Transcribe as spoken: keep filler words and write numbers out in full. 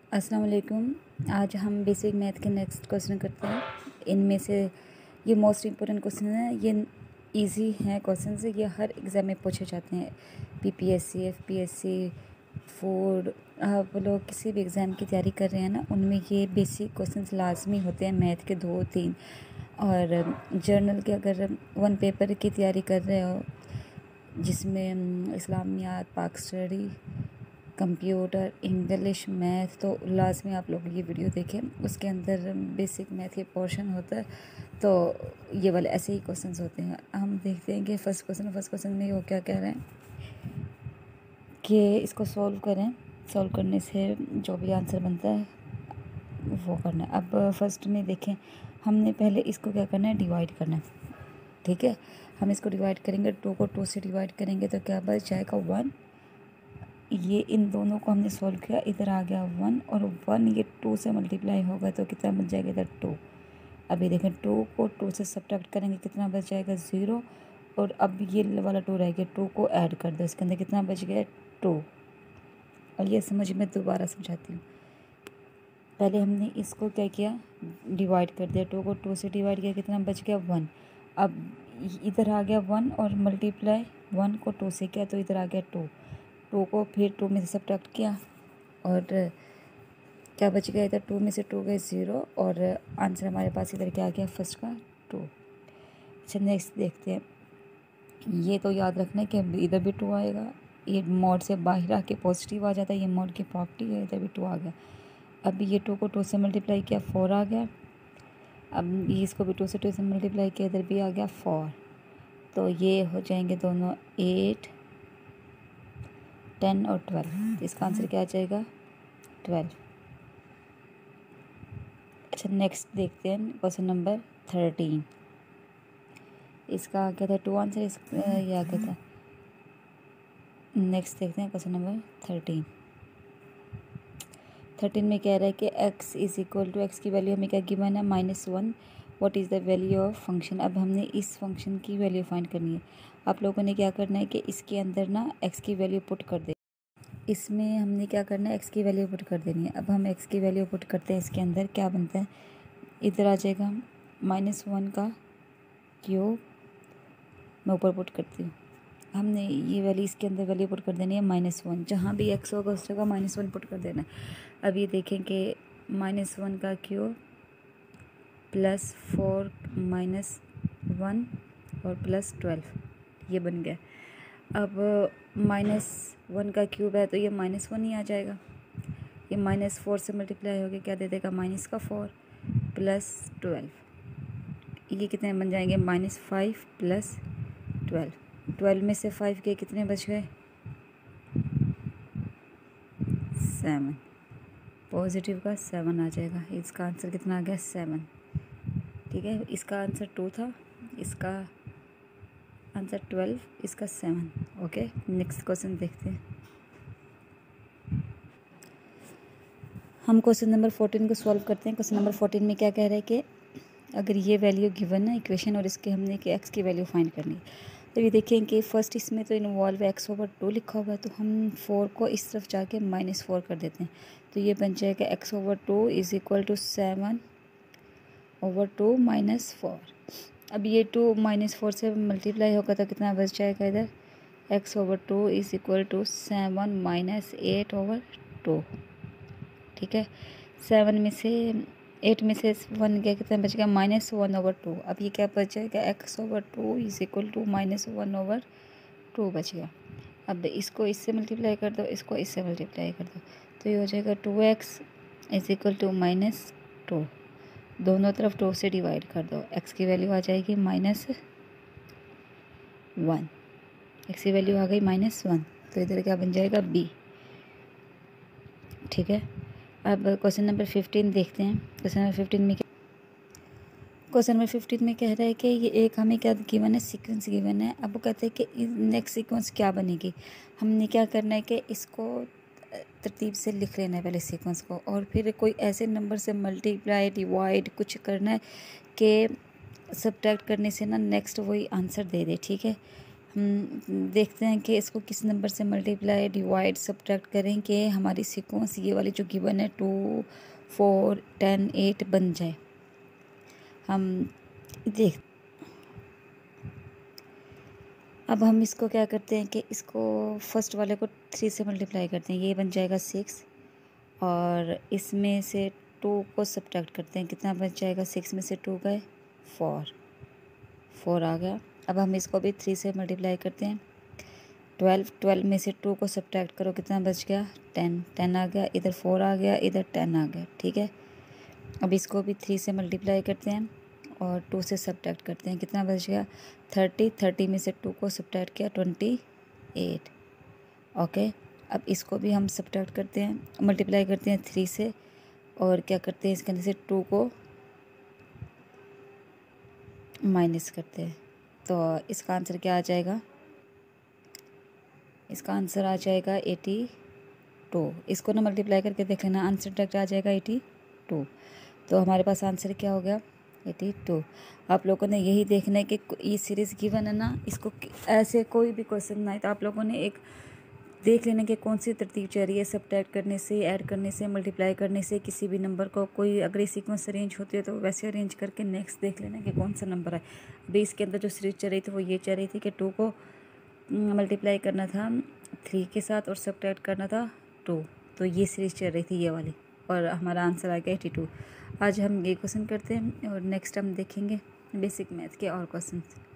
अस्सलाम वालेकुम। आज हम बेसिक मैथ के नेक्स्ट क्वेश्चन करते हैं। इनमें से ये मोस्ट इम्पोर्टेंट क्वेश्चन है, ये इजी हैं क्वेश्चन से, ये हर एग्ज़ाम में पूछे जाते हैं। पीपीएससी, एफपीएससी, फूड, आप लोग किसी भी एग्ज़ाम की तैयारी कर रहे हैं ना, उनमें ये बेसिक क्वेश्चंस लाजमी होते हैं, मैथ के दो तीन। और जर्नल के अगर वन पेपर की तैयारी कर रहे हो जिसमें इस्लामियात, पाक स्टडी, कंप्यूटर, इंग्लिश, मैथ, तो लाजमी आप लोग ये वीडियो देखें। उसके अंदर बेसिक मैथ के पोर्शन होता है, तो ये वाले ऐसे ही क्वेश्चंस होते हैं। हम देखते हैं कि फ़र्स्ट क्वेश्चन फर्स्ट क्वेश्चन में वो क्या कह रहे हैं कि इसको सॉल्व करें। सॉल्व करने से जो भी आंसर बनता है वो करना है। अब फर्स्ट में देखें, हमने पहले इसको क्या करना है, डिवाइड करना है। ठीक है, हम इसको डिवाइड करेंगे, टू को टू से डिवाइड करेंगे तो क्या बच जाएगा, वन। ये इन दोनों को हमने सॉल्व किया, इधर आ गया वन, और वन ये टू से मल्टीप्लाई होगा तो कितना बच जाएगा, इधर टू। अभी देखें, टू को टू से सब्ट्रैक्ट करेंगे, कितना बच जाएगा, ज़ीरो। और अब ये वाला टू रह गया, टू को ऐड कर दो, इसके अंदर कितना बच गया, टू। और ये समझ में दोबारा समझाती हूँ। पहले हमने इसको क्या किया, डिवाइड कर दिया, टू को टू से डिवाइड किया, कितना बच गया, वन। अब इधर आ गया वन और मल्टीप्लाई वन को टू से किया तो इधर आ गया टू। टू को फिर टू में से सब्ट्रैक्ट किया और क्या बच गया, इधर टू में से टू गए ज़ीरो, और आंसर हमारे पास इधर क्या आ गया, फर्स्ट का टू। अच्छा, नेक्स्ट देखते हैं। ये तो याद रखना है कि इधर भी टू आएगा, ये मोड से बाहर आके पॉजिटिव आ जाता है, ये मोड की प्रॉपर्टी है, इधर भी टू आ गया। अब ये टू को टू से मल्टीप्लाई किया, फोर आ गया। अब ये इसको भी टू से टू से मल्टीप्लाई किया, इधर भी आ गया फोर। तो ये हो जाएंगे दोनों एट, टेन और ट्वेल्व। इसका आंसर क्या आ जाएगा, ट्वेल्व। अच्छा, नेक्स्ट देखते हैं क्वेश्चन नंबर थर्टीन। इसका क्या था, टू आंसर, इस ये आ गया था। नेक्स्ट देखते हैं क्वेश्चन नंबर थर्टीन। थर्टीन में कह रहा है कि x is equal to, x की वैल्यू हमें क्या गिवन है, minus one. What is the value of function. अब हमने इस फंक्शन की वैल्यू फाइंड करनी है। आप लोगों ने क्या करना है कि इसके अंदर ना x की वैल्यू पुट कर दे। इसमें हमने क्या करना है, x की वैल्यू पुट कर देनी है। अब हम x की वैल्यू पुट करते हैं, इसके अंदर क्या बनता है, इधर आ जाएगा माइनस वन का क्यूब, मैं ऊपर पुट करती हूँ। हमने ये वैल्यू इसके अंदर वैल्यू पुट कर देनी है माइनस वन, जहाँ भी x होगा उस जगह माइनस वन पुट कर देना है। अब ये देखें कि माइनस वन का cube plus four minus one और प्लस ट्वेल्व, ये बन गया। अब माइनस वन का क्यूब है तो ये माइनस वन ही आ जाएगा। ये माइनस फोर से मल्टीप्लाई हो गया, क्या दे देगा, माइनस का फोर प्लस ट्वेल्व। ये कितने बन जाएंगे, minus five plus twelve. Twelve में से फाइव के कितने बच गए, सेवन। पॉजिटिव का सेवन आ जाएगा। इसका आंसर कितना आ गया, सेवन। ठीक है, इसका आंसर टू था, इसका आंसर ट्वेल्व, इसका सेवन। ओके, नेक्स्ट क्वेश्चन देखते हैं। हम क्वेश्चन नंबर फोर्टीन को सॉल्व करते हैं। क्वेश्चन नंबर फोर्टीन में क्या कह रहा है कि अगर ये वैल्यू गिवन है इक्वेशन और इसके हमने कि एक्स की वैल्यू फाइंड करनी है, तो ये देखें कि फर्स्ट इसमें तो इन्वॉल्व एक्स ओवर टू लिखा हुआ है, तो हम फोर को इस तरफ जाके माइनस फोर कर देते हैं, तो ये बन जाएगा x over two is equal to seven over two minus four. अब ये टू माइनस फोर से मल्टीप्लाई होगा तो कितना बच जाएगा, इधर x over two is equal to seven minus eight over two. ठीक है, सेवन में से एट में से वन गया, कितना बच गया, माइनस वन ओवर टू। अब ये क्या बच जाएगा, x over two is equal to minus one over two बच गया। अब इसको इससे मल्टीप्लाई कर दो, इसको इससे मल्टीप्लाई कर दो, तो ये हो जाएगा two x is equal to minus two. दोनों तरफ टू से डिवाइड कर दो, एक्स की वैल्यू आ जाएगी माइनस वन, एक्स की वैल्यू आ गई माइनस वन, तो इधर क्या बन जाएगा, बी। ठीक है, अब क्वेश्चन नंबर फिफ्टीन देखते हैं। क्वेश्चन नंबर फिफ्टीन में क्या, क्वेश्चन नंबर फिफ्टीन में कह रहा है कि ये एक हमें क्या गिवन है, सीक्वेंस गिवन है। अब वो कहते हैं कि नेक्स्ट सीक्वेंस क्या बनेगी। हमने क्या करना है कि इसको तरतीब से लिख लेना है पहले सीक्वेंस को, और फिर कोई ऐसे नंबर से मल्टीप्लाई डिवाइड कुछ करना है कि सब्ट्रैक्ट करने से ना नेक्स्ट वही आंसर दे दे। ठीक है, हम देखते हैं कि इसको किस नंबर से मल्टीप्लाई डिवाइड सब्ट्रैक्ट करें कि हमारी सीक्वेंस ये वाली जो गिवन है टू फोर टेन एट बन जाए। हम देख अब हम इसको क्या करते हैं कि इसको फर्स्ट वाले को थ्री से मल्टीप्लाई करते हैं, ये बन जाएगा सिक्स, और इसमें से टू को सब्ट्रैक्ट करते हैं, कितना बच जाएगा, सिक्स में से टू गए फोर, फोर आ गया। अब हम इसको भी थ्री से मल्टीप्लाई करते हैं, ट्वेल्व, ट्वेल्व में से टू को सब्ट्रैक्ट करो, कितना बच गया, टेन, टेन आ गया, इधर फोर आ गया, इधर टेन आ गया, ठीक है। अब इसको भी थ्री से मल्टीप्लाई करते हैं और टू से सब्ट्रैक्ट करते हैं, कितना बच गया, थर्टी, थर्टी में से टू को सब्ट्रैक्ट किया, ट्वेंटी एट, ओके। अब इसको भी हम सब्ट्रैक्ट करते हैं, मल्टीप्लाई करते हैं थ्री से, और क्या करते हैं, इसके अंदर से टू को माइनस करते हैं, तो इसका आंसर क्या आ जाएगा, इसका आंसर आ जाएगा एटी टू। इसको ना मल्टीप्लाई करके देख लेना, आंसर डायरेक्ट आ जाएगा एटी टू। तो हमारे पास आंसर क्या हो गया, एटी टू। आप लोगों ने यही देखना है कि ये सीरीज़ गिवन है ना, इसको ऐसे कोई भी क्वेश्चन ना आए तो आप लोगों ने एक देख लेना कि कौन सी तरतीब चल रही है, सब्ट्रैक्ट करने से, ऐड करने से, मल्टीप्लाई करने से, किसी भी नंबर को कोई अगर सीक्वेंस अरेंज होती है तो वैसे अरेंज करके नेक्स्ट देख लेना कि कौन सा नंबर है। अभी इसके अंदर जो सीरीज चल रही थी वो ये चल रही थी कि टू को मल्टीप्लाई करना था थ्री के साथ और सब्ट्रैक्ट करना था टू, तो ये सीरीज चल रही थी ये वाली, और हमारा आंसर आ गया एटी टू। आज हम ये क्वेश्चन करते हैं और नेक्स्ट हम देखेंगे बेसिक मैथ के और क्वेश्चन।